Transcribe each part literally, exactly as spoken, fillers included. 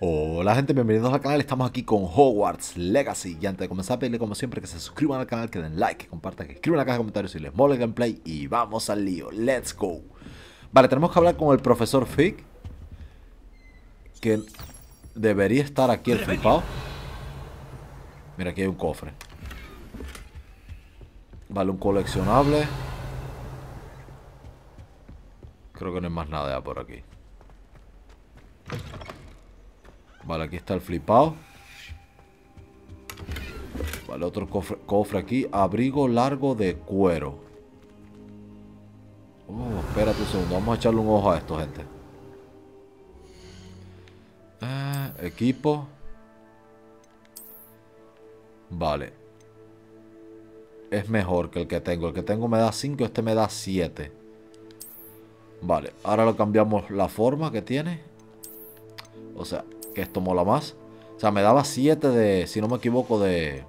Hola gente, bienvenidos al canal, estamos aquí con Hogwarts Legacy. Y antes de comenzar, pedirle como siempre que se suscriban al canal, que den like, que compartan, que escriban en la caja de comentarios si les mola el gameplay. Y vamos al lío, let's go. Vale, tenemos que hablar con el profesor Fig, que debería estar aquí el flipado. Mira, aquí hay un cofre. Vale, un coleccionable. Creo que no hay más nada ya por aquí. Vale, aquí está el flipado. Vale, otro cofre, cofre aquí. Abrigo largo de cuero. Oh, espérate un segundo. Vamos a echarle un ojo a esto, gente. Eh, equipo. Vale. Es mejor que el que tengo. El que tengo me da cinco, este me da siete. Vale, ahora lo cambiamos la forma que tiene. O sea, que esto mola más. O sea, me daba siete de, si no me equivoco, de...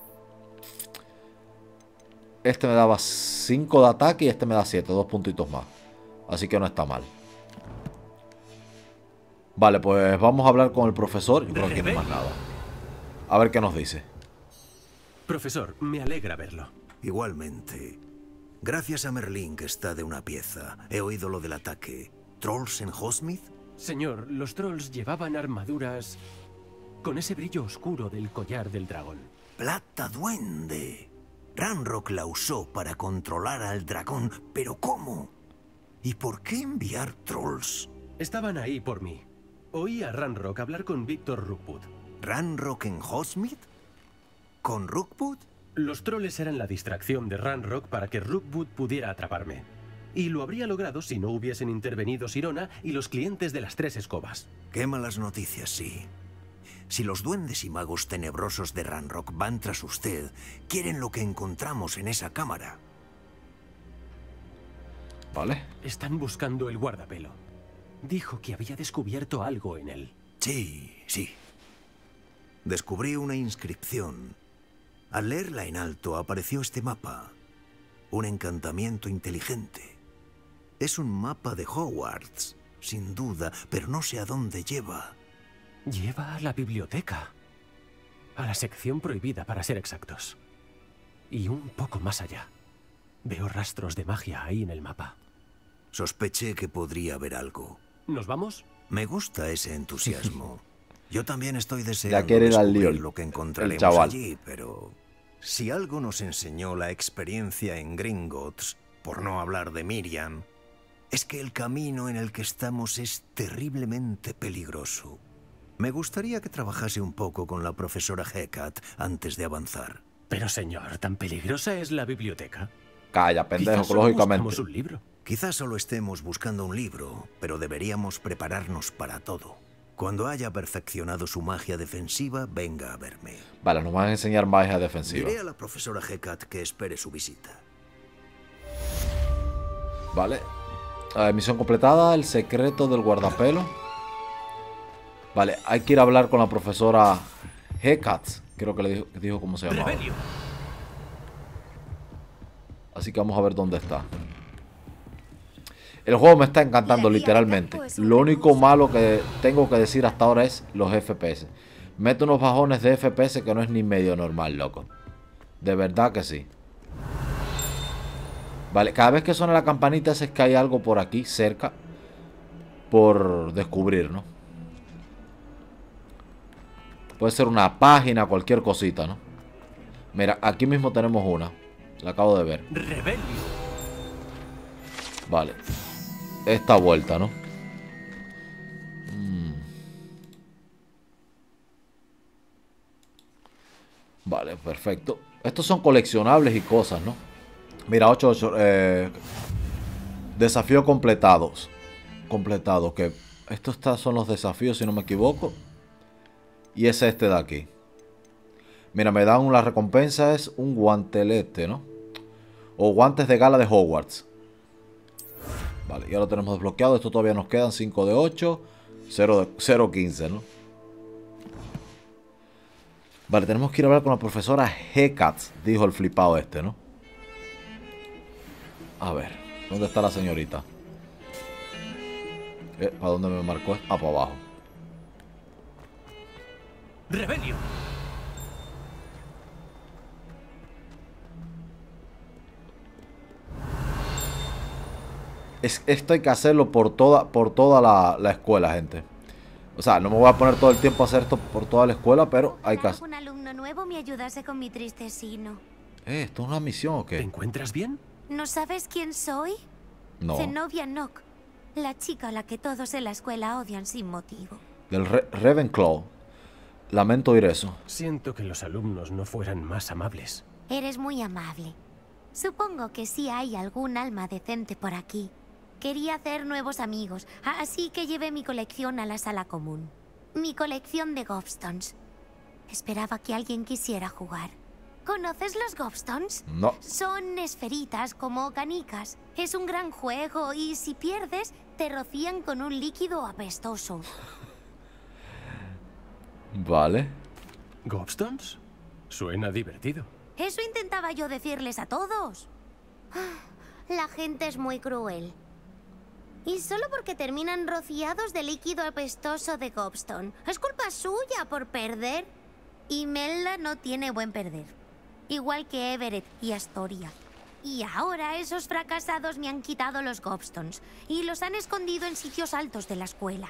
Este me daba cinco de ataque y este me da siete, dos puntitos más. Así que no está mal. Vale, pues vamos a hablar con el profesor. Yo creo que aquí no hay más nada. A ver qué nos dice. Profesor, me alegra verlo. Igualmente. Gracias a Merlín, que está de una pieza. He oído lo del ataque. ¿Trolls en Hogsmeade? Señor, los trolls llevaban armaduras con ese brillo oscuro del collar del dragón. ¡Plata duende! Ranrock la usó para controlar al dragón, pero ¿cómo? ¿Y por qué enviar trolls? Estaban ahí por mí. Oí a Ranrock hablar con Víctor Rookwood. ¿Ranrock en Hogsmeade? ¿Con Rookwood? Los troles eran la distracción de Ranrock para que Rookwood pudiera atraparme. Y lo habría logrado si no hubiesen intervenido Sirona y los clientes de las tres escobas. Qué malas noticias, sí. Si los duendes y magos tenebrosos de Ranrock van tras usted, quieren lo que encontramos en esa cámara. Vale. Están buscando el guardapelo. Dijo que había descubierto algo en él. Sí, sí. Descubrí una inscripción. Al leerla en alto apareció este mapa. Un encantamiento inteligente. Es un mapa de Hogwarts, sin duda, pero no sé a dónde lleva. Lleva a la biblioteca. A la sección prohibida, para ser exactos. Y un poco más allá. Veo rastros de magia ahí en el mapa. Sospeché que podría haber algo. ¿Nos vamos? Me gusta ese entusiasmo. Yo también estoy deseando Ya quiere ir al lío, descubrir lo que encontraremos chaval. allí, pero... Si algo nos enseñó la experiencia en Gringotts, por no hablar de Miriam, es que el camino en el que estamos es terriblemente peligroso. Me gustaría que trabajase un poco con la profesora Hecat antes de avanzar. Pero señor, ¿tan peligrosa es la biblioteca? Calla, pendejo, Quizás solo lógicamente. buscamos un libro. Quizás solo estemos buscando un libro, pero deberíamos prepararnos para todo. Cuando haya perfeccionado su magia defensiva, venga a verme. Vale, nos van a enseñar magia defensiva. Diré a la profesora Hecat que espere su visita. Vale. Eh, misión completada, el secreto del guardapelo. Vale, hay que ir a hablar con la profesora Hecat. Creo que le dijo, dijo cómo se llamaba. ¡Rebelio! Así que vamos a ver dónde está. El juego me está encantando literalmente. Lo único malo que tengo que decir hasta ahora es los F P S. Mete unos bajones de F P S que no es ni medio normal, loco. De verdad que sí. Vale, cada vez que suena la campanita es que hay algo por aquí, cerca, por descubrir, ¿no? Puede ser una página, cualquier cosita, ¿no? Mira, aquí mismo tenemos una. La acabo de ver. ¡Rebelio! Vale. Esta vuelta, ¿no? Mm. Vale, perfecto. Estos son coleccionables y cosas, ¿no? Mira, ocho, ocho eh, desafíos completados. Completados, que estos está- son los desafíos, si no me equivoco. Y es este de aquí. Mira, me dan una recompensa, es un guantelete, ¿no? O guantes de gala de Hogwarts. Vale, ya lo tenemos desbloqueado. Esto todavía nos quedan cinco de ocho, cero de cero quince, ¿no? Vale, tenemos que ir a hablar con la profesora Hecat, dijo el flipado este, ¿no? A ver, ¿dónde está la señorita? Eh, ¿Para dónde me marcó? Ah, para abajo. ¡Rebelio! Es, esto hay que hacerlo por toda, por toda la, la escuela, gente. O sea, no me voy a poner todo el tiempo a hacer esto por toda la escuela, pero hay que hacer. Un alumno nuevo me ayudase con mi triste sino. Eh, ¿esto es una misión o ¿Te qué? encuentras bien? ¿No sabes quién soy? No. Zenobia Nock, la chica a la que todos en la escuela odian sin motivo. Del Re Ravenclaw. Lamento oír eso. Siento que los alumnos no fueran más amables. Eres muy amable. Supongo que sí hay algún alma decente por aquí. Quería hacer nuevos amigos, así que llevé mi colección a la sala común. Mi colección de Gobstones. Esperaba que alguien quisiera jugar. ¿Conoces los Gobstones? No. Son esferitas como canicas. Es un gran juego y si pierdes, te rocían con un líquido apestoso. Vale. ¿Gobstones? Suena divertido. Eso intentaba yo decirles a todos. Ah, la gente es muy cruel. Y solo porque terminan rociados de líquido apestoso de Gobstone. Es culpa suya por perder. Y Melda no tiene buen perder. Igual que Everett y Astoria. Y ahora esos fracasados me han quitado los Gobstones. Y los han escondido en sitios altos de la escuela.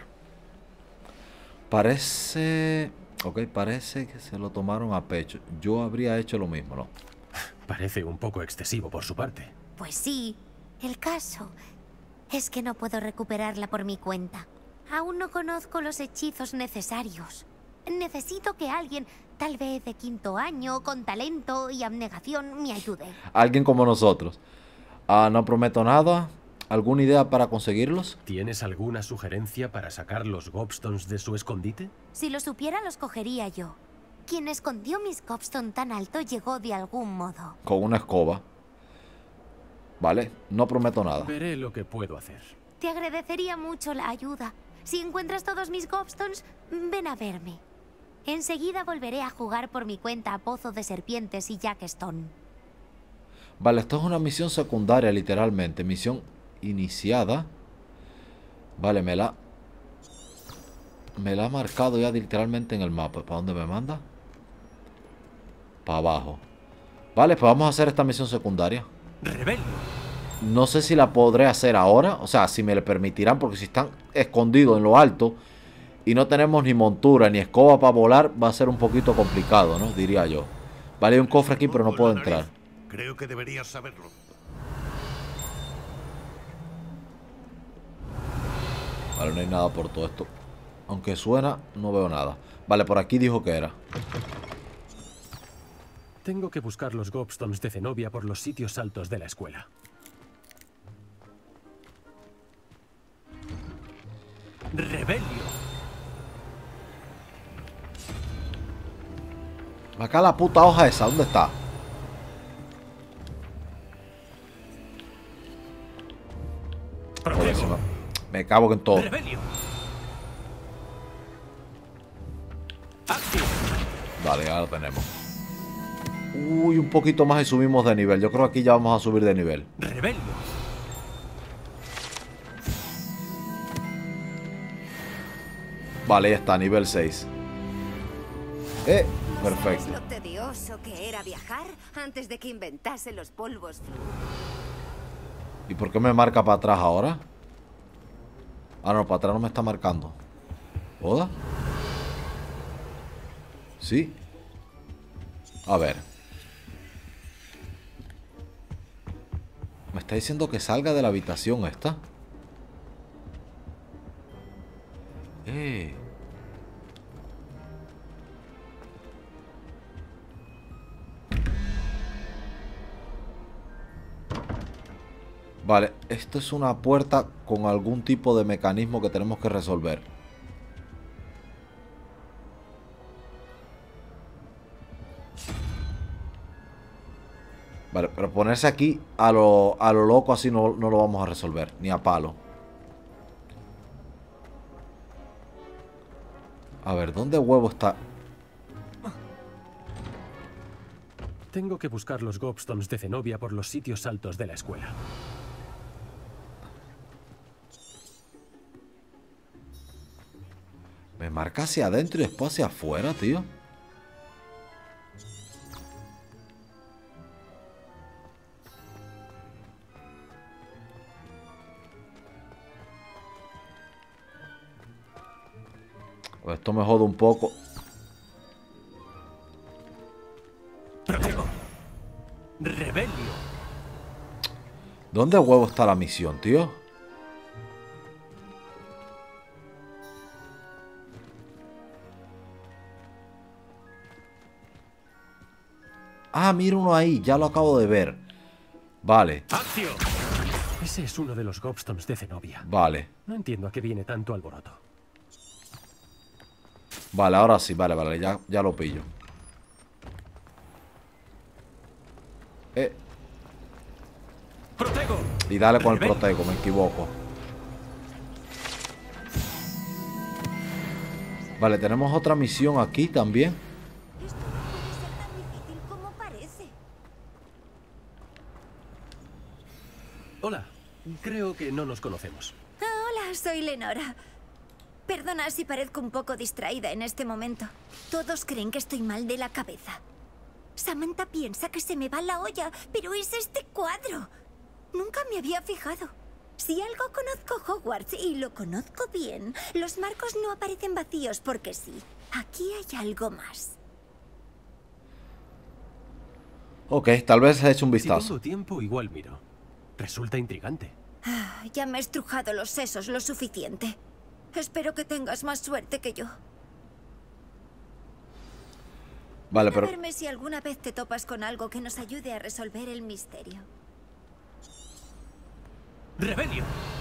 Parece... Ok, parece que se lo tomaron a pecho. Yo habría hecho lo mismo, ¿no? Parece un poco excesivo por su parte. Pues sí. El caso es que no puedo recuperarla por mi cuenta. Aún no conozco los hechizos necesarios. Necesito que alguien, tal vez de quinto año, con talento y abnegación, me ayude. Alguien como nosotros. Ah, no prometo nada. ¿Alguna idea para conseguirlos? ¿Tienes alguna sugerencia para sacar los Gobstones de su escondite? Si lo supiera, los cogería yo. Quien escondió mis Gobstone tan alto llegó de algún modo. Con una escoba. Vale, no prometo nada. Veré lo que puedo hacer. Te agradecería mucho la ayuda. Si encuentras todos mis Gobstones, ven a verme. Enseguida volveré a jugar por mi cuenta a Pozo de Serpientes y Jackstone. Vale, esto es una misión secundaria, literalmente. Misión iniciada. Vale, me la... Me la ha marcado ya literalmente en el mapa. ¿Para dónde me manda? Para abajo. Vale, pues vamos a hacer esta misión secundaria. ¡Rebelio! No sé si la podré hacer ahora. O sea, si me le permitirán. Porque si están escondidos en lo alto y no tenemos ni montura ni escoba para volar, va a ser un poquito complicado, ¿no? Diría yo. Vale, hay un cofre aquí, pero no puedo entrar. Creo que deberías saberlo. Vale, no hay nada por todo esto. Aunque suena, no veo nada. Vale, por aquí dijo que era. Tengo que buscar los Gobstones de Zenobia por los sitios altos de la escuela. ¡Rebelio! Acá la puta hoja esa, ¿dónde está? Joder, se me, me cago en todo. ¡Rebelio! ¡Acción! Vale, ya lo tenemos. Uy, un poquito más y subimos de nivel. Yo creo que aquí ya vamos a subir de nivel. ¡Rebelio! Vale, ya está, nivel seis. Eh, ¿Sabes perfecto. lo tedioso que era viajar antes de que inventase los polvos? ¿Y por qué me marca para atrás ahora? Ah, no, para atrás no me está marcando. ¿Joda? Sí. A ver. Me está diciendo que salga de la habitación esta. Eh. Vale, esto es una puerta con algún tipo de mecanismo que tenemos que resolver. Vale, pero ponerse aquí a lo, a lo loco así no, no lo vamos a resolver, ni a palo. A ver, ¿dónde huevo está? Tengo que buscar los Gobstones de Zenobia por los sitios altos de la escuela. Me marca hacia adentro y después hacia afuera, tío. Pues esto me jode un poco. Protego. Rebelio. ¿Dónde huevo está la misión, tío? Ah, mira uno ahí, ya lo acabo de ver. Vale. ¡Accio! Ese es uno de los Gobstones de Zenobia. Vale. No entiendo a qué viene tanto alboroto. Vale, ahora sí, vale, vale, ya, ya lo pillo. Eh. ¡Protego! Y dale con el Rebel. protego, me equivoco. Vale, tenemos otra misión aquí también. Esto no puede ser tan difícil como parece. Hola. Creo que no nos conocemos. Ah, hola, soy Lenora. Perdona si parezco un poco distraída en este momento. Todos creen que estoy mal de la cabeza. Samantha piensa que se me va la olla, pero es este cuadro. Nunca me había fijado. Si algo conozco Hogwarts, y lo conozco bien, los marcos no aparecen vacíos porque sí. Aquí hay algo más. Ok, tal vez he hecho un Si vistazo. tengo tiempo, igual miro. Resulta intrigante. Ah, ya me he estrujado los sesos lo suficiente. Espero que tengas más suerte que yo. Vale, A pero... verme si alguna vez te topas con algo que nos ayude a resolver el misterio. ¡Rebelio!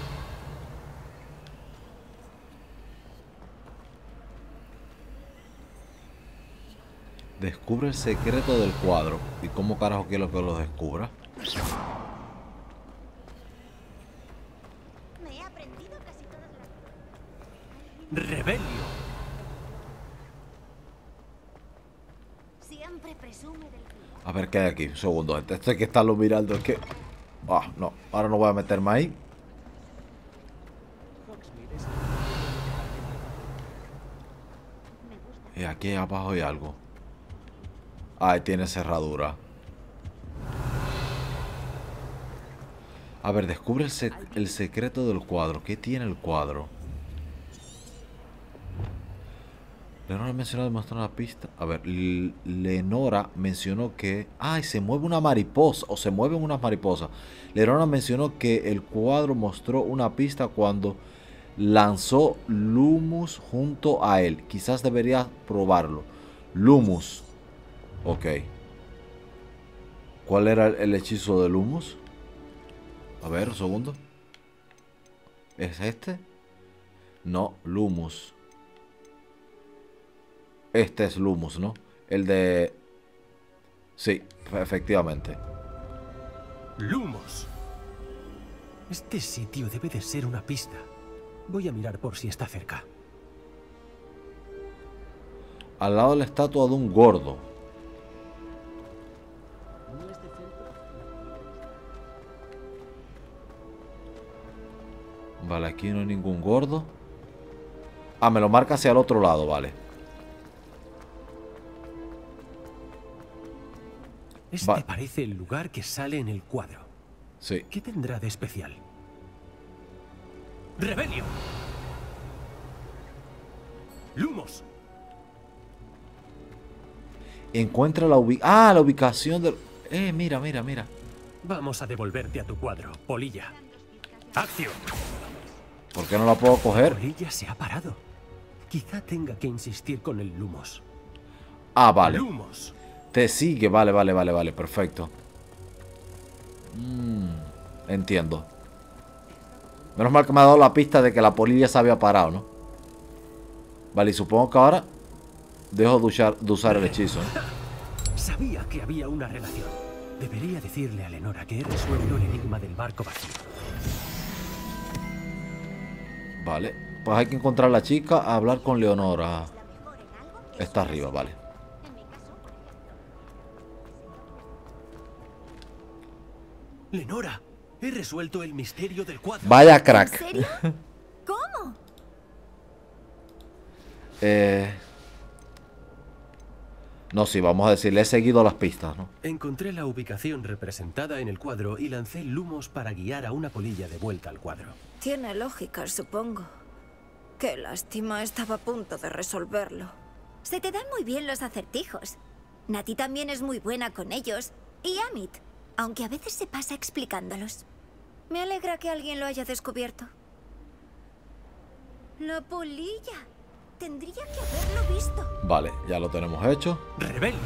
Descubre el secreto del cuadro. ¿Y cómo carajo quiero que lo descubra? Me he aprendido casi todas las... ¡Rebelio! Siempre presume del... A ver qué hay aquí. Un segundo. Esto hay que estarlo mirando. Es que... Ah, no. Ahora no voy a meterme ahí. Y aquí abajo hay algo. Ahí tiene cerradura. A ver, descubre el, sec el secreto del cuadro. ¿Qué tiene el cuadro? Lenora mencionó demostrar una pista. A ver, L Lenora mencionó que... ¡Ay! Se mueve una mariposa. O se mueven unas mariposas. Lenora mencionó que el cuadro mostró una pista cuando lanzó Lumus junto a él. Quizás debería probarlo. Lumus. Ok. ¿Cuál era el, el hechizo de Lumus? A ver, un segundo. ¿Es este? No, Lumus. Este es Lumus, ¿no? El de... Sí, efectivamente. ¡Lumos! Este sitio debe de ser una pista. Voy a mirar por si está cerca. Al lado de la estatua de un gordo. Vale, aquí no hay ningún gordo. Ah, me lo marca hacia el otro lado, vale. Este Va- parece el lugar que sale en el cuadro. Sí. ¿Qué tendrá de especial? ¡Rebelio! ¡Lumos! Encuentra la ubicación. Ah, la ubicación del... Eh, mira, mira, mira. Vamos a devolverte a tu cuadro, Polilla. ¡Acción! ¿Por qué no la puedo coger? Polilla se ha parado. Quizá tenga que insistir con el Lumos. Ah, vale. ¡Lumos! Te sigue, vale, vale, vale, vale, perfecto. Mm, entiendo. Menos mal que me ha dado la pista de que la polilla se había parado, ¿no? Vale, y supongo que ahora dejo de usar, de usar el hechizo, ¿eh? Sabía que había una relación. Debería decirle a Lenora que he resuelto el enigma del barco vacío. Vale, pues hay que encontrar a la chica, a hablar con Leonora. Está arriba, vale. Lenora, he resuelto el misterio del cuadro. Vaya crack. ¿En serio? ¿Cómo? Eh... No, sí, vamos a decirle, he seguido las pistas, ¿no? Encontré la ubicación representada en el cuadro y lancé Lumos para guiar a una polilla de vuelta al cuadro. Tiene lógica, supongo. Qué lástima, estaba a punto de resolverlo. Se te dan muy bien los acertijos. Nati también es muy buena con ellos. Y Amit, aunque a veces se pasa explicándolos. Me alegra que alguien lo haya descubierto. La polilla. Tendría que haberlo visto. Vale, ya lo tenemos hecho. Rebelde.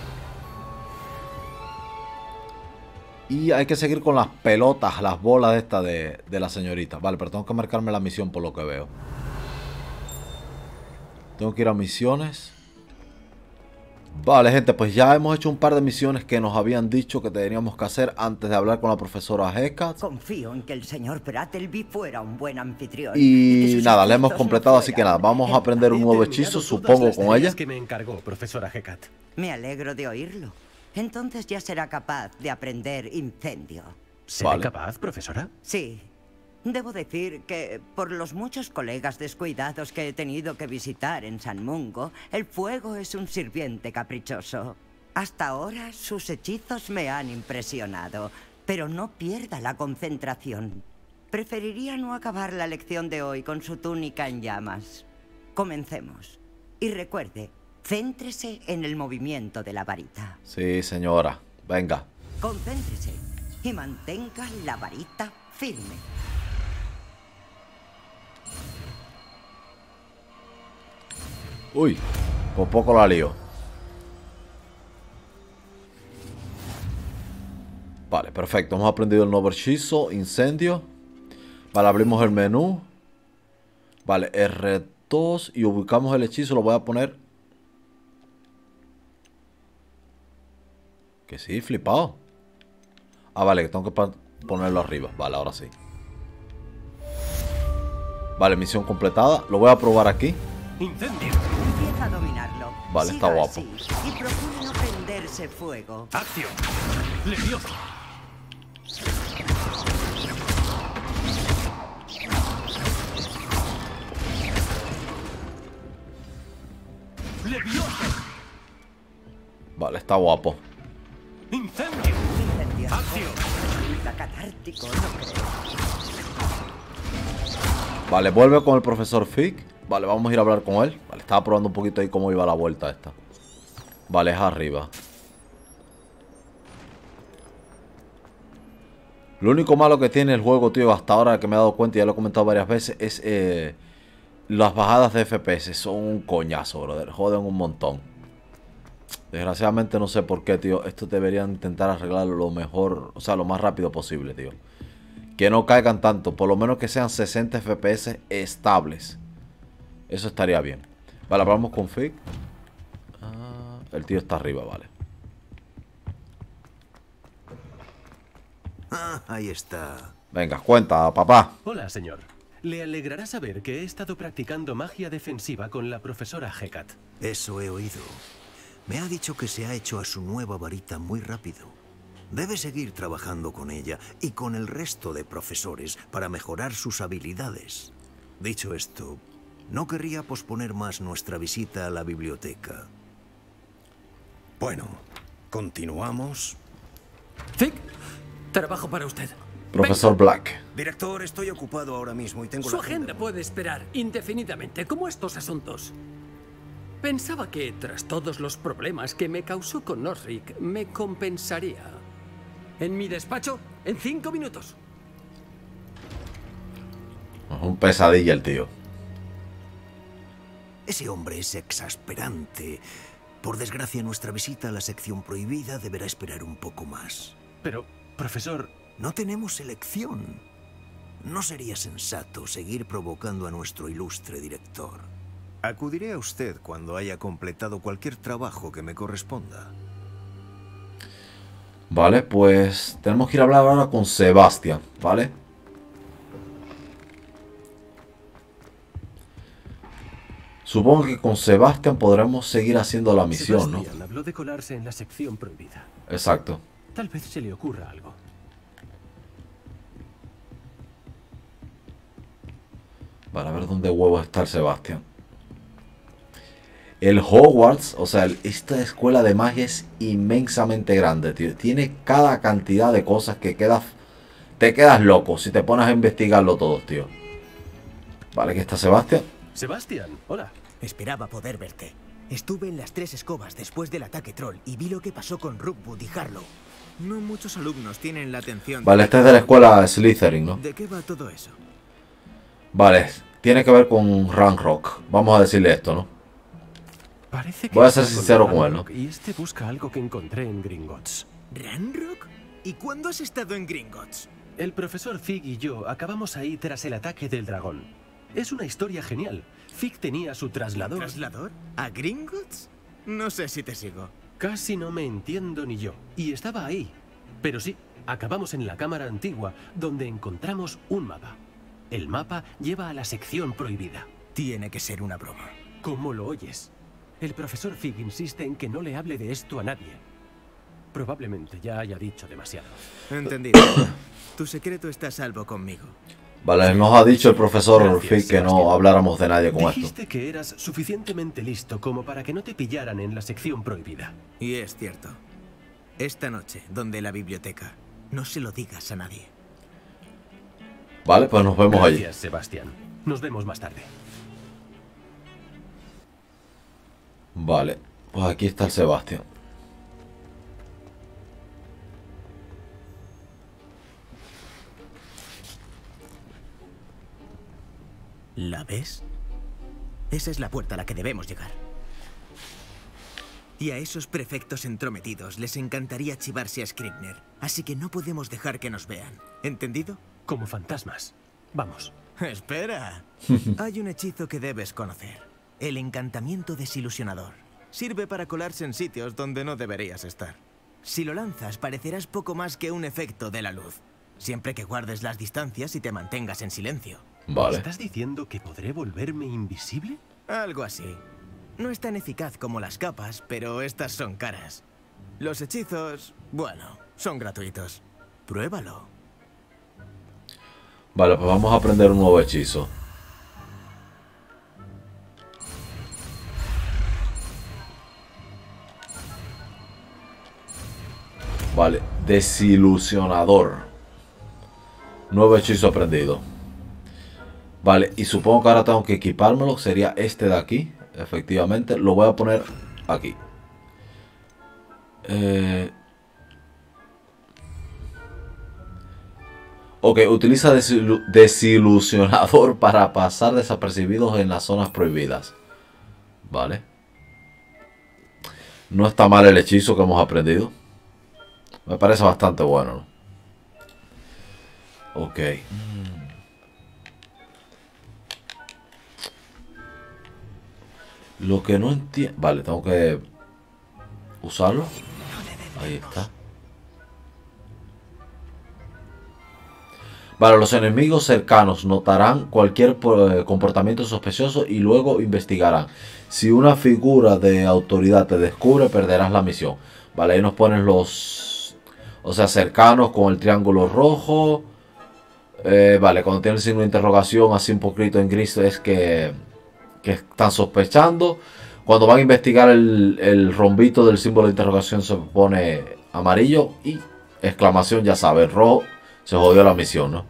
Y hay que seguir con las pelotas, las bolas de esta de, de la señorita. Vale, pero tengo que marcarme la misión por lo que veo. Tengo que ir a misiones. Vale, gente, pues ya hemos hecho un par de misiones que nos habían dicho que teníamos que hacer antes de hablar con la profesora Hecat. Confío en que el señor Brattleby fuera un buen anfitrión. Y que nada, le hemos esfuerzos completado, no así que nada, vamos a aprender un He nuevo terminado hechizo, todas supongo, las con tareas ella. que me encargó, profesora Hecat. Me alegro de oírlo. Entonces ya será capaz de aprender incendio. ¿Seré Vale. capaz, profesora? Sí. Debo decir que, por los muchos colegas descuidados que he tenido que visitar en San Mungo, el fuego es un sirviente caprichoso. Hasta ahora sus hechizos me han impresionado, pero no pierda la concentración. Preferiría no acabar la lección de hoy con su túnica en llamas. Comencemos. Y recuerde, céntrese en el movimiento de la varita. Sí, señora. Venga. Concéntrese y mantenga la varita firme. Uy, por poco la lío. Vale, perfecto. Hemos aprendido el nuevo hechizo, incendio. Vale, abrimos el menú. Vale, R dos y ubicamos el hechizo. Lo voy a poner. Que sí, flipado. Ah, vale, que tengo que ponerlo arriba. Vale, ahora sí. Vale, misión completada. Lo voy a probar aquí. ¡Incendio! Empieza a dominarlo. Vale, Siga está guapo. así y procure no prenderse fuego. ¡Acción! ¡Leviosa! ¡Leviosa! Vale, está guapo. ¡Incendio! Incendiario. ¡Acción! Resulta catártico, ¿no creo? Vale, vuelve con el profesor Fig. Vale, vamos a ir a hablar con él. Vale, estaba probando un poquito ahí cómo iba la vuelta esta. Vale, es arriba. Lo único malo que tiene el juego, tío, hasta ahora que me he dado cuenta y ya lo he comentado varias veces, es eh, las bajadas de F P S. Son un coñazo, brother. Joden un montón. Desgraciadamente no sé por qué, tío. Esto deberían intentar arreglarlo lo mejor, o sea, lo más rápido posible, tío. Que no caigan tanto. Por lo menos que sean sesenta F P S estables. Eso estaría bien. Vale, hablamos con Fig. Ah, el tío está arriba, vale. Ah, ahí está. Venga, cuenta, papá. Hola, señor. Le alegrará saber que he estado practicando magia defensiva con la profesora Hecat. Eso he oído. Me ha dicho que se ha hecho a su nueva varita muy rápido. Debe seguir trabajando con ella y con el resto de profesores para mejorar sus habilidades. Dicho esto, no querría posponer más nuestra visita a la biblioteca. Bueno, continuamos. Fig, trabajo para usted. Profesor Black. Director, estoy ocupado ahora mismo y tengo Su la agenda puede esperar indefinidamente, como estos asuntos. Pensaba que, tras todos los problemas que me causó con Osric, me compensaría. En mi despacho, en cinco minutos. Es un pesadilla el tío. Ese hombre es exasperante. Por desgracia, nuestra visita a la sección prohibida deberá esperar un poco más. Pero, profesor... No tenemos elección. No sería sensato seguir provocando a nuestro ilustre director. Acudiré a usted cuando haya completado cualquier trabajo que me corresponda. Vale, pues tenemos que ir a hablar ahora con Sebastián, ¿vale? Supongo que con Sebastián podremos seguir haciendo la misión, ¿no? Sebastián habló de colarse en la sección prohibida. Exacto. Tal vez se le ocurra algo. Para ver dónde huevos está el Sebastián. El Hogwarts, o sea, esta escuela de magia es inmensamente grande, tío. Tiene cada cantidad de cosas que quedas... Te quedas loco si te pones a investigarlo todo, tío. Vale, aquí está Sebastián. Sebastián, hola. Esperaba poder verte. Estuve en las tres escobas después del ataque troll y vi lo que pasó con Rookwood y Harlow. No muchos alumnos tienen la atención... Vale, este es de la escuela Slytherin, ¿no? ¿De qué va todo eso? Vale, tiene que ver con Ranrock. Vamos a decirle esto, ¿no? Parece que Voy a ser está sincero con con él, ¿no? Ranrock y este busca algo que encontré en Gringotts. ¿Ranrock? ¿Y cuándo has estado en Gringotts? El profesor Fig y yo acabamos ahí tras el ataque del dragón. Es una historia genial. Fig tenía su traslador... ¿Traslador? ¿A Gringotts? No sé si te sigo. Casi no me entiendo ni yo. Y estaba ahí. Pero sí, acabamos en la cámara antigua, donde encontramos un mapa. El mapa lleva a la sección prohibida. Tiene que ser una broma. ¿Cómo lo oyes? El profesor Fig insiste en que no le hable de esto a nadie. Probablemente ya haya dicho demasiado. Entendido. Tu secreto está a salvo conmigo. Vale, nos ha dicho el profesor Gracias, Fig que no Sebastián. habláramos de nadie con esto. Dijiste que eras suficientemente listo como para que no te pillaran en la sección prohibida. Y es cierto. Esta noche, donde la biblioteca, no se lo digas a nadie. Vale, pues nos vemos allí. Gracias, Sebastián. Nos vemos más tarde. Vale, pues aquí está el Sebastián. ¿La ves? Esa es la puerta a la que debemos llegar. Y a esos prefectos entrometidos les encantaría chivarse a Scribner, así que no podemos dejar que nos vean. ¿Entendido? Como fantasmas. Vamos. Espera. Hay un hechizo que debes conocer. El encantamiento desilusionador. Sirve para colarse en sitios donde no deberías estar. Si lo lanzas, parecerás poco más que un efecto de la luz. Siempre que guardes las distancias y te mantengas en silencio. Vale. ¿Estás diciendo que podré volverme invisible? Algo así. No es tan eficaz como las capas, pero estas son caras. Los hechizos, bueno, son gratuitos. Pruébalo. Vale, pues vamos a aprender un nuevo hechizo. Vale, desilusionador. Nuevo hechizo aprendido. Vale, y supongo que ahora tengo que equipármelo. Sería este de aquí. Efectivamente, lo voy a poner aquí. Eh... Ok, utiliza desilu desilusionador para pasar desapercibidos en las zonas prohibidas. Vale. No está mal el hechizo que hemos aprendido. Me parece bastante bueno, ¿no? Ok. Lo que no entiendo... Vale, tengo que usarlo. Ahí está. Vale, los enemigos cercanos notarán cualquier comportamiento sospechoso y luego investigarán. Si una figura de autoridad te descubre, perderás la misión. Vale, ahí nos ponen los... O sea, cercanos con el triángulo rojo. Eh, vale, cuando tiene el signo de interrogación así un poquito en gris es que... que están sospechando. Cuando van a investigar el, el rombito del símbolo de interrogación se pone amarillo y exclamación, ya sabes, rojo, se jodió la misión, ¿no?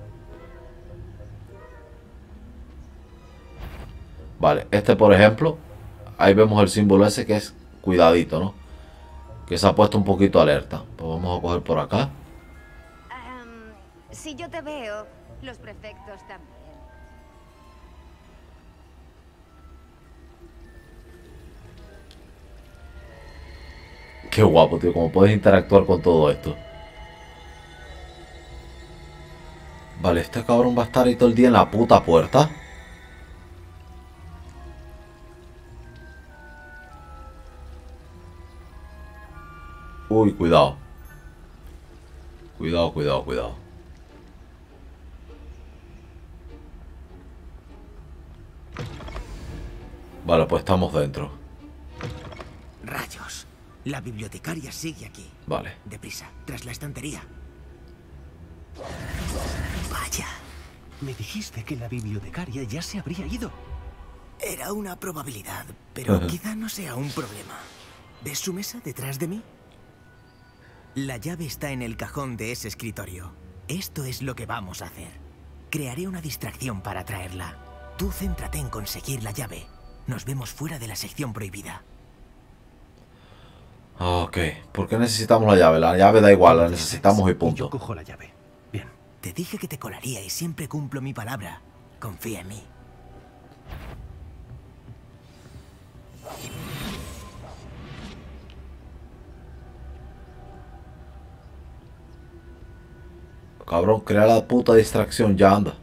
Vale, este por ejemplo, ahí vemos el símbolo ese que es cuidadito, ¿no? Que se ha puesto un poquito alerta. Pues vamos a coger por acá. Um, si yo te veo, los prefectos también. Qué guapo, tío, como puedes interactuar con todo esto. Vale, este cabrón va a estar ahí todo el día en la puta puerta. Uy, cuidado. Cuidado, cuidado, cuidado. Vale, pues estamos dentro. Rayos. La bibliotecaria sigue aquí. Vale. Deprisa, tras la estantería. Vaya. Me dijiste que la bibliotecaria ya se habría ido. Era una probabilidad, pero quizá no sea un problema. ¿Ves su mesa detrás de mí? La llave está en el cajón de ese escritorio. Esto es lo que vamos a hacer. Crearé una distracción para traerla. Tú céntrate en conseguir la llave. Nos vemos fuera de la sección prohibida. Ok, ¿por qué necesitamos la llave? La llave da igual, la necesitamos y punto. Yo cojo la llave. Bien. Te dije que te colaría y siempre cumplo mi palabra. Confía en mí. Cabrón, crea la puta distracción, ya anda.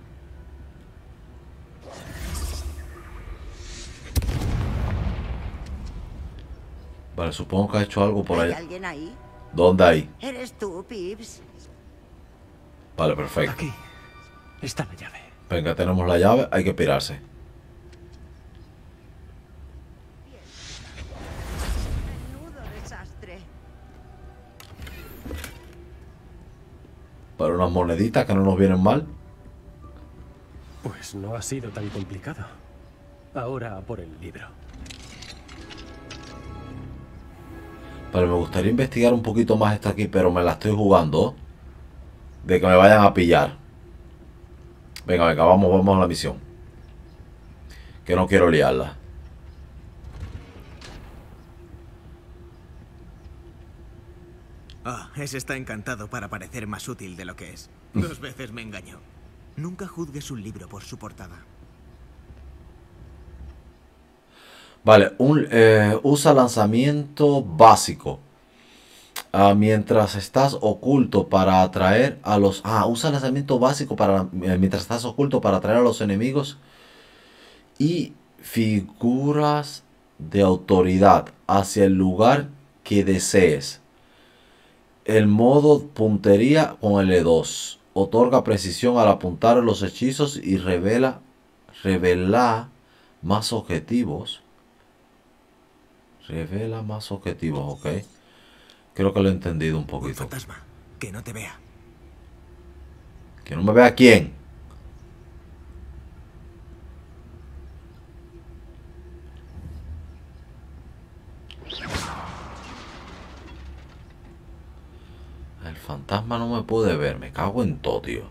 Vale, supongo que ha hecho algo por ¿Hay allá. alguien ahí? ¿Dónde hay? ¿Eres tú, Pips? Vale, perfecto. Aquí está la llave. Venga, tenemos la llave, hay que pirarse. Menudo desastre. Para unas moneditas que no nos vienen mal. Pues no ha sido tan complicado. Ahora a por el libro. Vale, me gustaría investigar un poquito más esta aquí, pero me la estoy jugando de que me vayan a pillar. Venga, venga, vamos, vamos a la misión. Que no quiero liarla. Ah, ese está encantado para parecer más útil de lo que es. Dos veces me engañó. Nunca juzgues un libro por su portada. Vale, un, eh, usa lanzamiento básico. Ah, mientras estás oculto para atraer a los... Ah, usa lanzamiento básico para eh, mientras estás oculto para atraer a los enemigos y figuras de autoridad hacia el lugar que desees. El modo puntería con L dos. Otorga precisión al apuntar a los hechizos y revela, revela más objetivos. Revela más objetivos, ok. Creo que lo he entendido un poquito. Un fantasma, que no te vea. Que no me vea quién. El fantasma no me puede ver, me cago en todo, tío.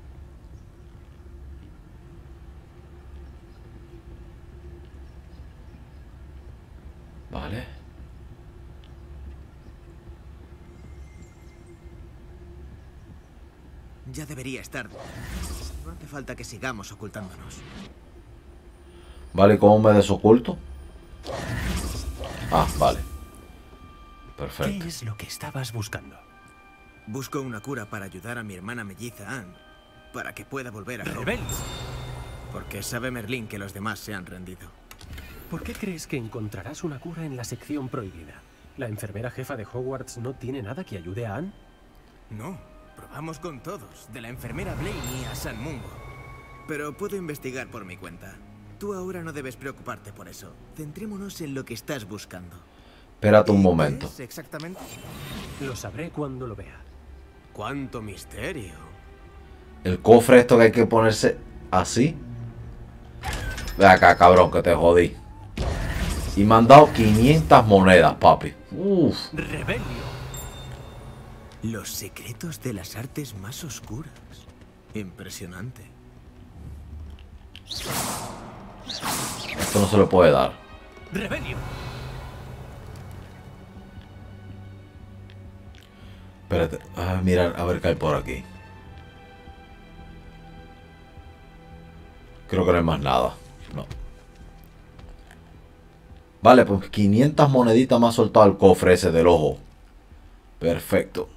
Vale. Ya debería estar. No hace falta que sigamos ocultándonos. Vale, ¿cómo me desoculto? Ah, vale. Perfecto. ¿Qué es lo que estabas buscando? Busco una cura para ayudar a mi hermana melliza Anne, para que pueda volver a ¡Rebelde! Hogwarts. Porque sabe Merlín que los demás se han rendido. ¿Por qué crees que encontrarás una cura en la sección prohibida? ¿La enfermera jefa de Hogwarts no tiene nada que ayude a Anne? No, probamos con todos, de la enfermera Blaney a San Mungo. Pero puedo investigar por mi cuenta. Tú ahora no debes preocuparte por eso. Centrémonos en lo que estás buscando. Espérate un momento. ¿Qué es exactamente? Lo sabré cuando lo vea. ¡Cuánto misterio! El cofre esto que hay que ponerse así. Ve acá, cabrón, que te jodí. Y me han dado quinientas monedas, papi. Uf. ¡Rebelio! Los secretos de las artes más oscuras. Impresionante. Esto no se le puede dar. ¡Rebelio! Espérate, a mirar, a ver qué hay por aquí. Creo que no hay más nada. No. Vale, pues quinientas moneditas más soltado el cofre ese del ojo. Perfecto.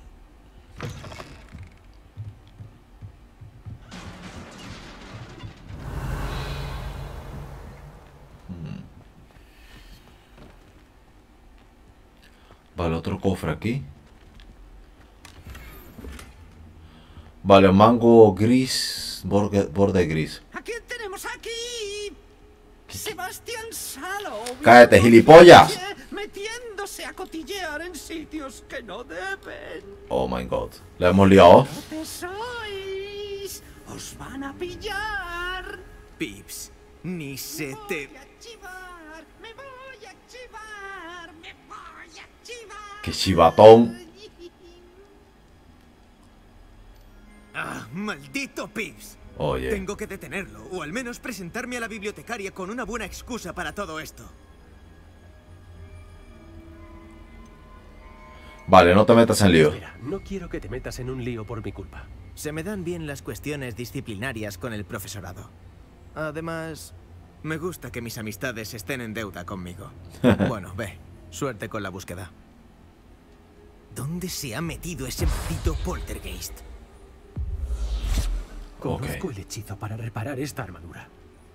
Hmm. Vale, otro cofre aquí. Vale, mango gris, borde, borde gris. ¿A quién tenemos aquí? Sebastián Salo. ¡Cállate, gilipollas! Metiéndose a cotillear en sitios que no deben. Oh my god. ¿La hemos liado? ¡No te sois! ¡Os van a pillar! Pips, ni se te... ¡Me voy a chivar! ¡Me voy a chivar! ¡Me voy a chivar! ¡Qué chivatón! ¡Ah, maldito Pips! Oye. Tengo que detenerlo, o al menos presentarme a la bibliotecaria con una buena excusa para todo esto. Vale, no te metas en lío. Mira, no quiero que te metas en un lío por mi culpa. Se me dan bien las cuestiones disciplinarias con el profesorado. Además, me gusta que mis amistades estén en deuda conmigo. Bueno, ve, suerte con la búsqueda. ¿Dónde se ha metido ese maldito poltergeist? Conozco Ok. el hechizo para reparar esta armadura.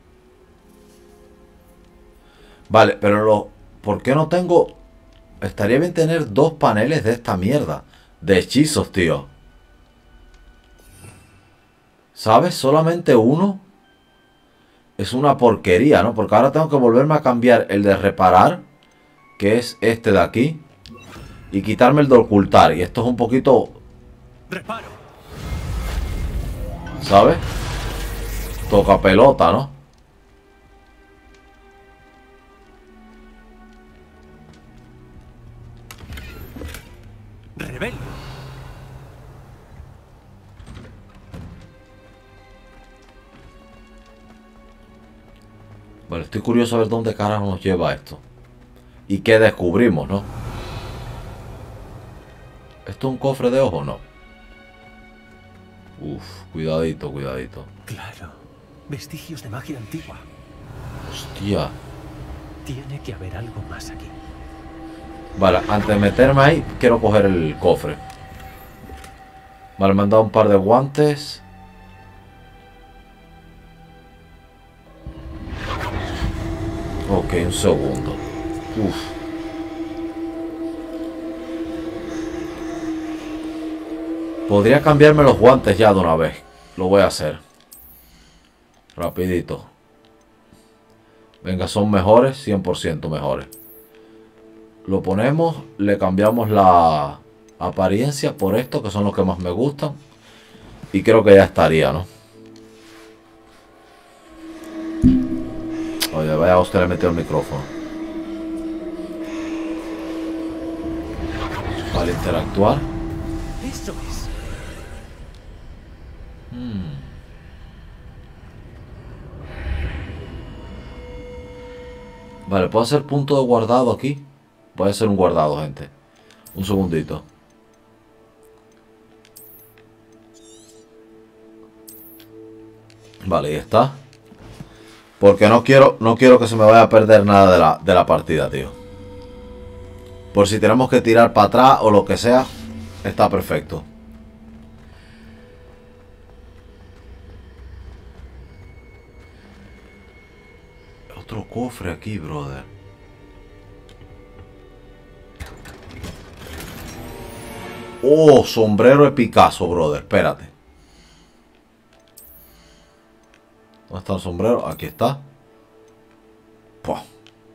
Vale, pero lo... ¿por qué no tengo...? Estaría bien tener dos paneles de esta mierda. De hechizos, tío. ¿Sabes? Solamente uno. Es una porquería, ¿no? Porque ahora tengo que volverme a cambiar el de reparar. Que es este de aquí. Y quitarme el de ocultar. Y esto es un poquito... ¡Reparo! ¿Sabes? Toca pelota, ¿no? ¡Rebel! Vale, estoy curioso a ver dónde carajo nos lleva esto. Y qué descubrimos, ¿no? ¿Esto es un cofre de ojo o no? Uf, cuidadito, cuidadito. Claro. Vestigios de magia antigua. Hostia. Tiene que haber algo más aquí. Vale, antes de meterme ahí, quiero coger el cofre. Vale, me han dado un par de guantes. Ok, un segundo. Uf. Podría cambiarme los guantes ya de una vez. Lo voy a hacer. Rapidito. Venga, son mejores, cien por ciento mejores. Lo ponemos, le cambiamos la apariencia por esto, que son los que más me gustan. Y creo que ya estaría, ¿no? Oye, vaya usted le metió el micrófono. Vale, interactuar. Eso es. Hmm. Vale, ¿puedo hacer punto de guardado aquí? Voy a hacer un guardado, gente. Un segundito. Vale, ahí está. Porque no quiero, no quiero que se me vaya a perder nada de la, de la partida, tío. Por si tenemos que tirar para atrás o lo que sea, está perfecto. Otro cofre aquí, brother. Oh, sombrero de Picasso, brother. Espérate. ¿Dónde está el sombrero? Aquí está. Puah.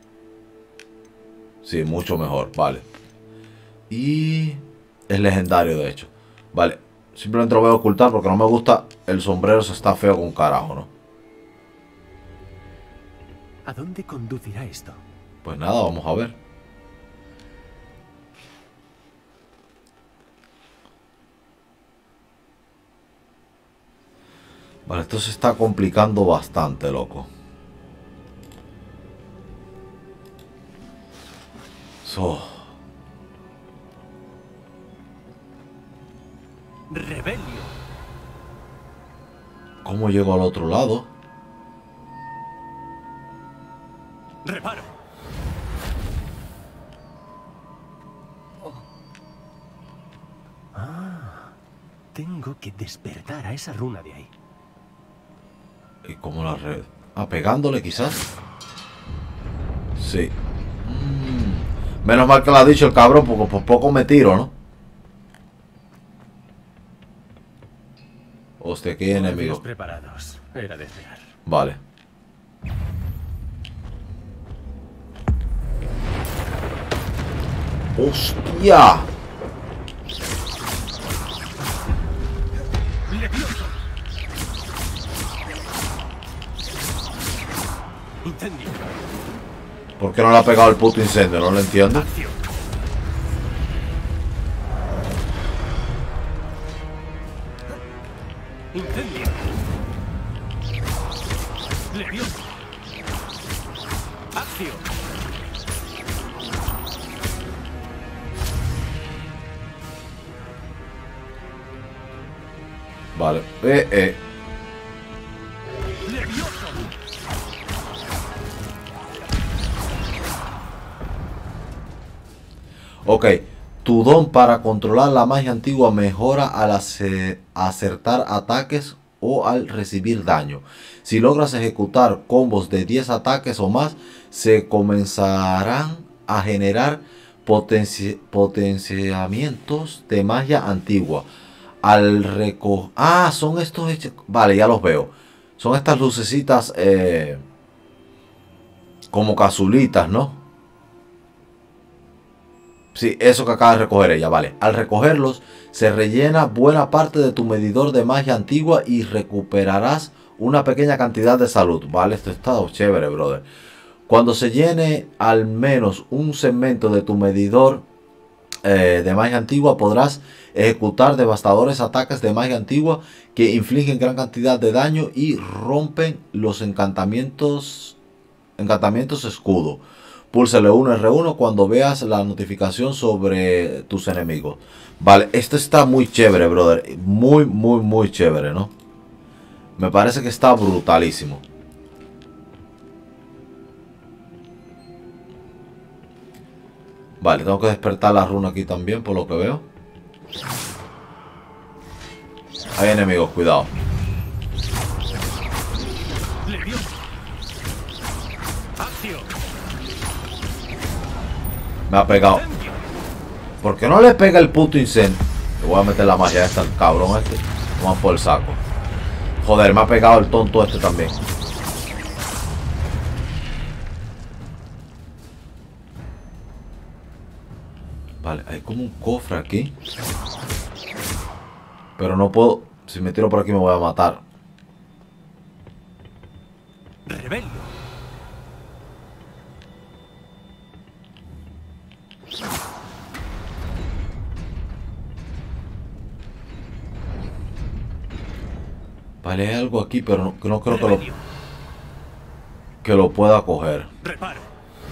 Sí, mucho mejor. Vale. Y... es legendario, de hecho. Vale. Simplemente lo voy a ocultar porque no me gusta. El sombrero se está feo con carajo, ¿no? ¿A dónde conducirá esto? Pues nada, vamos a ver. Vale, esto se está complicando bastante, loco. So. ¡Rebelio! ¿Cómo llego al otro lado? ¡Reparo! Ah, tengo que despertar a esa runa de ahí. ¿Y cómo la red? Ah, pegándole quizás. Sí. Mm. Menos mal que lo ha dicho el cabrón, porque por poco me tiro, ¿no? Hostia, aquí hay enemigos. Preparados. Era de esperar. Vale. ¡Hostia! Incendio. ¿Por qué no le ha pegado el puto incendio? No lo entiendo. Incendio. Levioso. Acción. Vale. Eh, eh. Levioso. Ok. Tu don para controlar la magia antigua mejora al ace- acertar ataques o al recibir daño. Si logras ejecutar combos de diez ataques o más, se comenzarán a generar potenci- potenciamientos de magia antigua. Al recoger... Ah, son estos... hechos- Vale, ya los veo. Son estas lucecitas eh, como cazulitas, ¿no? Sí, eso que acaba de recoger ella, vale. Al recogerlos, se rellena buena parte de tu medidor de magia antigua y recuperarás una pequeña cantidad de salud. Vale, esto está chévere, brother. Cuando se llene al menos un segmento de tu medidor eh, de magia antigua, podrás ejecutar devastadores ataques de magia antigua que infligen gran cantidad de daño y rompen los encantamientos, encantamientos escudo. Púlsale uno R uno cuando veas la notificación sobre tus enemigos. Vale, esto está muy chévere, brother. Muy, muy, muy chévere, ¿no? Me parece que está brutalísimo. Vale, tengo que despertar la runa aquí también, por lo que veo. Hay enemigos, cuidado. Me ha pegado. ¿Por qué no le pega el puto incendio? Le voy a meter la magia esta al cabrón este. Vamos por el saco. Joder, me ha pegado el tonto este también. Vale, hay como un cofre aquí. Pero no puedo... Si me tiro por aquí me voy a matar. Rebelio. Vale, hay algo aquí, pero no, no creo que lo, que lo pueda coger. Reparo.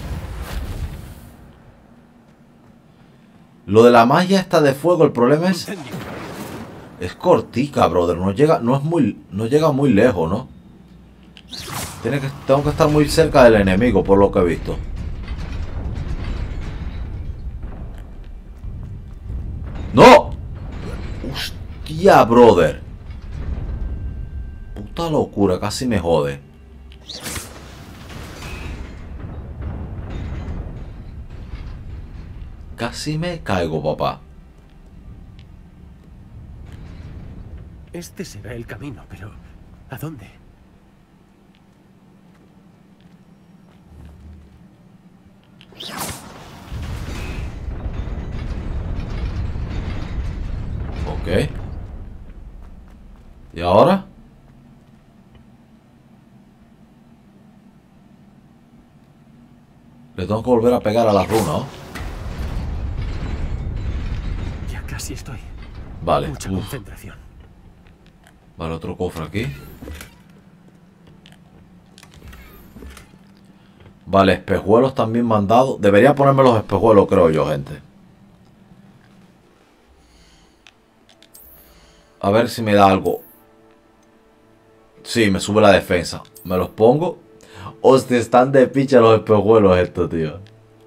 Lo de la magia esta de fuego, el problema es... Es cortica, brother. No llega, no es muy, no llega muy lejos, ¿no? Tiene que, tengo que estar muy cerca del enemigo, por lo que he visto. ¡No! ¡Hostia, brother! Puta locura, casi me jode. Casi me caigo, papá. Este será el camino, pero ¿a dónde? Ok. ¿Y ahora? Le tengo que volver a pegar a la runa, ¿no? Ya casi estoy. Vale. Mucha Uf. concentración. Vale, otro cofre aquí. Vale, espejuelos también mandados. Debería ponerme los espejuelos, creo yo, gente. A ver si me da algo. Sí, me sube la defensa. Me los pongo. Hostia, están de picha los espejuelos estos, tío.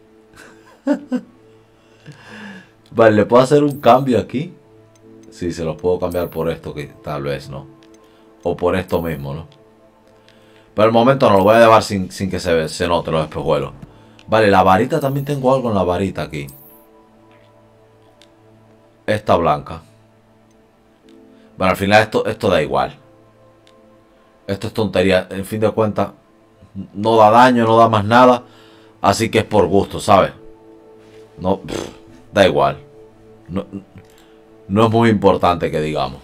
Vale, ¿le puedo hacer un cambio aquí? Sí, se los puedo cambiar por esto, que tal vez, ¿no? O por esto mismo, ¿no? Pero el momento no lo voy a llevar sin, sin que se, se note los espejuelos. Vale, la varita también tengo algo en la varita aquí. Esta blanca. Bueno, al final esto, esto da igual. Esto es tontería. En fin de cuentas, no da daño, no da más nada. Así que es por gusto, ¿sabes? No, pff, da igual. No, no es muy importante que digamos.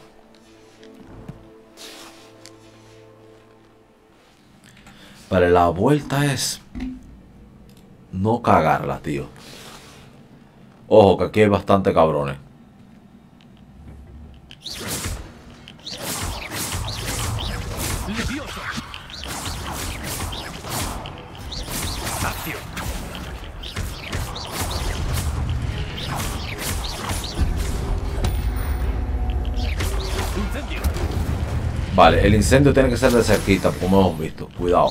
Vale, la vuelta es no cagarla, tío. Ojo, que aquí hay bastante cabrones. Vale, el incendio tiene que ser de cerquita, como hemos visto. Cuidado.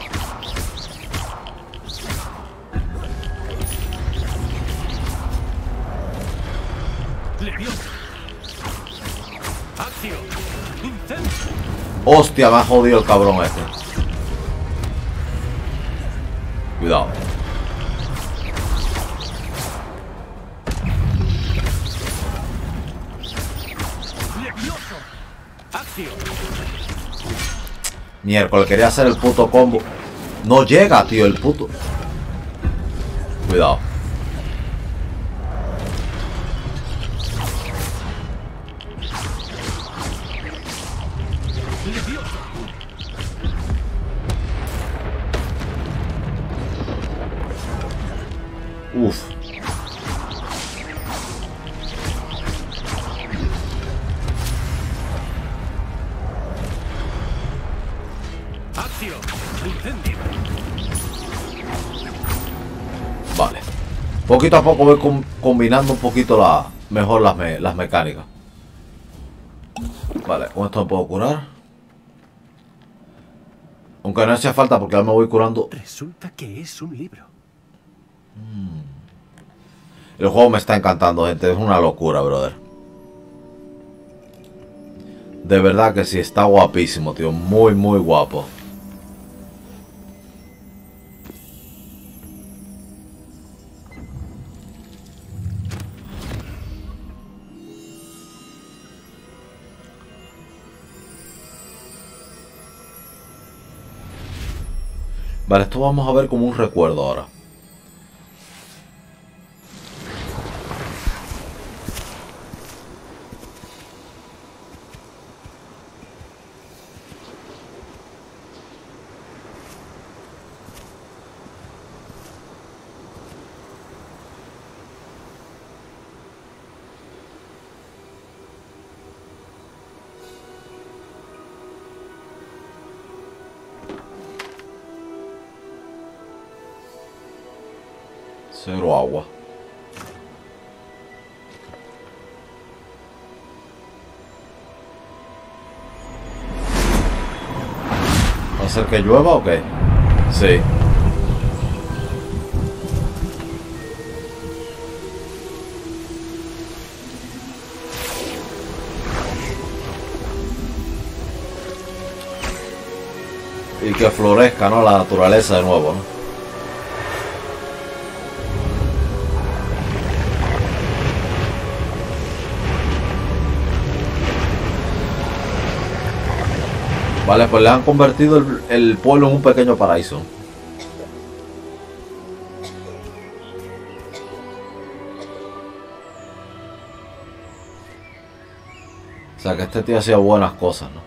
Hostia, me ha jodido el cabrón este. Cuidado. Miércoles, quería hacer el puto combo. No llega, tío, el puto. Cuidado. Uf. Vale. Poquito a poco voy com combinando un poquito la, mejor las, me las mecánicas. Vale, con esto me puedo curar. Aunque no hacía falta porque ya me voy curando. Resulta que es un libro. El juego me está encantando, gente. Es una locura, brother. De verdad que sí, está guapísimo, tío. Muy, muy guapo. Vale, esto vamos a ver como un recuerdo ahora. Cero agua. ¿Va a ser que llueva o qué? Sí. Y que florezca, ¿no? La naturaleza de nuevo, ¿no? Vale, pues le han convertido el, el pueblo en un pequeño paraíso. O sea que este tío hacía buenas cosas, ¿no?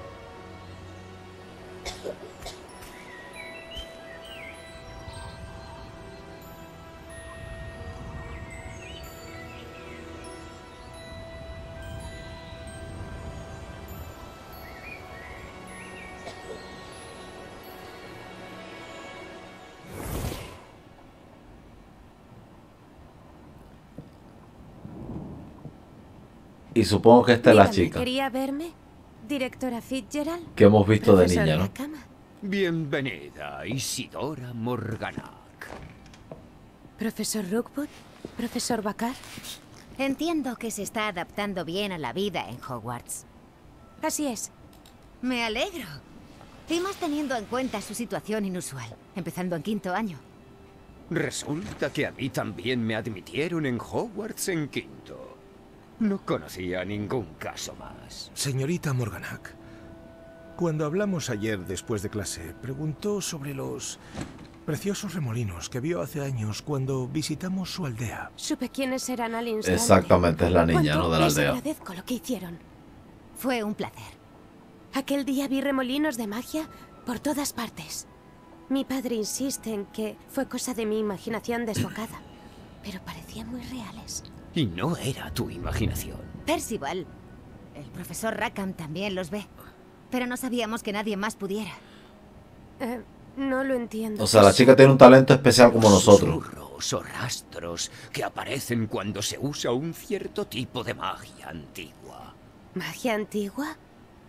Y supongo que esta es la chica ¿Quería verme? ¿Directora Fitzgerald? que hemos visto de Profesor niña, ¿no? Rackham. Bienvenida, Isidora Morganac. ¿Profesor Rookwood? ¿Profesor Bakar? Entiendo que se está adaptando bien a la vida en Hogwarts. Así es. Me alegro. Y más teniendo en cuenta su situación inusual, empezando en quinto año. Resulta que a mí también me admitieron en Hogwarts en quinto. No conocía ningún caso más. Señorita Morganac, cuando hablamos ayer después de clase, preguntó sobre los preciosos remolinos que vio hace años cuando visitamos su aldea. Supe quiénes eran al instante. Exactamente, es la niña, ¿no? De la Les aldea. agradezco lo que hicieron. Fue un placer. Aquel día vi remolinos de magia por todas partes. Mi padre insiste en que fue cosa de mi imaginación desbocada, pero parecían muy reales. Y no era tu imaginación. Percival, el profesor Rackham también los ve. Pero no sabíamos que nadie más pudiera. Eh, no lo entiendo. O sea, la chica tiene un talento especial como nosotros. Susurros o rastros que aparecen cuando se usa un cierto tipo de magia antigua. ¿Magia antigua?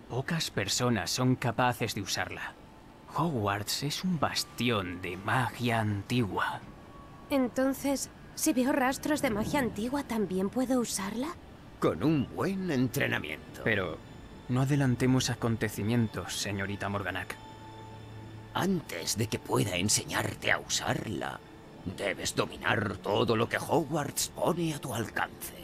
Pocas personas son capaces de usarla. Hogwarts es un bastión de magia antigua. Entonces, si veo rastros de magia antigua, ¿también puedo usarla? Con un buen entrenamiento. Pero no adelantemos acontecimientos, señorita Morganac. Antes de que pueda enseñarte a usarla, debes dominar todo lo que Hogwarts pone a tu alcance.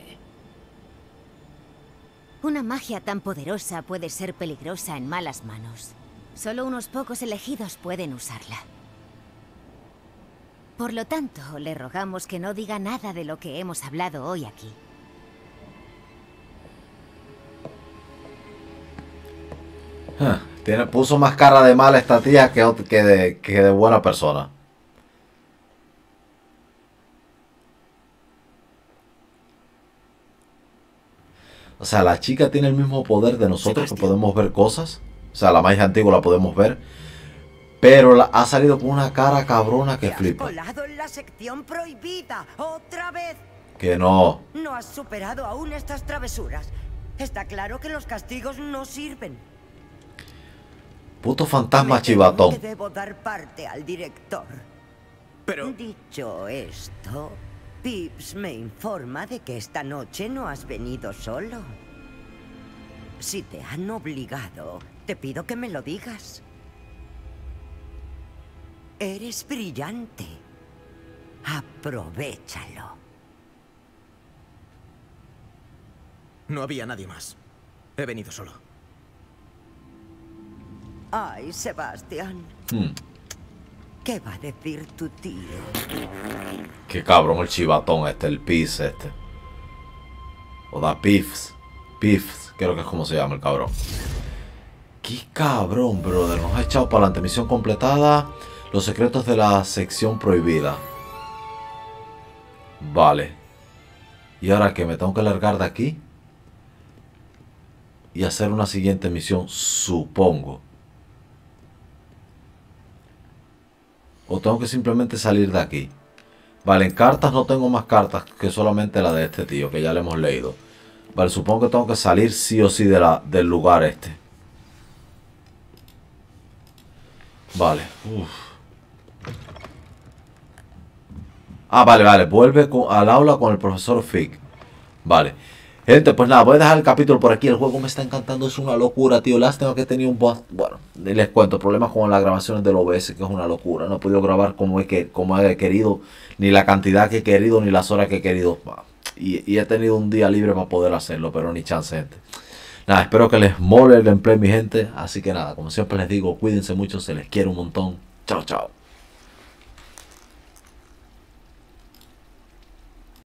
Una magia tan poderosa puede ser peligrosa en malas manos. Solo unos pocos elegidos pueden usarla. Por lo tanto, le rogamos que no diga nada de lo que hemos hablado hoy aquí. Huh. Tiene, puso más cara de mala esta tía que, que, de, que de buena persona. O sea, la chica tiene el mismo poder de nosotros, Sebastián, que podemos ver cosas. O sea, la magia antigua la podemos ver. Pero la, ha salido con una cara cabrona que ¿Te flipa. has colado en la sección prohibida otra vez? Que no. No has superado aún estas travesuras. Está claro que los castigos no sirven. Puto fantasma Me chivatón. temo que debo dar parte al director. Pero... Dicho esto, Pips me informa de que esta noche no has venido solo. Si te han obligado, te pido que me lo digas. Eres brillante. Aprovéchalo. No había nadie más. He venido solo. Ay, Sebastián. Hmm. ¿Qué va a decir tu tío? Qué cabrón el chivatón este, el Pips este. O da Pips. Pips, creo que es como se llama el cabrón. Qué cabrón, brother. Nos ha echado para adelante. Misión completada. Los secretos de la sección prohibida. Vale. ¿Y ahora qué? ¿Me tengo que largar de aquí? Y hacer una siguiente misión, supongo. O tengo que simplemente salir de aquí. Vale, en cartas no tengo más cartas que solamente la de este tío, que ya le hemos leído. Vale, supongo que tengo que salir sí o sí de la, del lugar este. Vale, uff. Ah, vale, vale, vuelve con, al aula con el profesor Fig. Vale. Gente, pues nada, voy a dejar el capítulo por aquí. El juego me está encantando, es una locura, tío. Lástima que he tenido un... Bueno, les cuento, problemas con las grabaciones del O B S, que es una locura. No he podido grabar como he, que, como he querido, ni la cantidad que he querido, ni las horas que he querido. Y, y he tenido un día libre para poder hacerlo, pero ni chance, gente. Nada, espero que les mole el gameplay, mi gente. Así que nada, como siempre les digo, cuídense mucho, se les quiere un montón. Chao, chao.